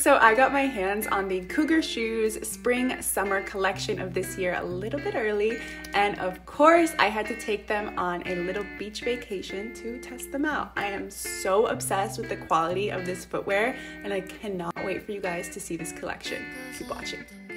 So I got my hands on the Cougar Shoes spring summer collection of this year a little bit early, and of course I had to take them on a little beach vacation to test them out. I am so obsessed with the quality of this footwear and I cannot wait for you guys to see this collection. Keep watching.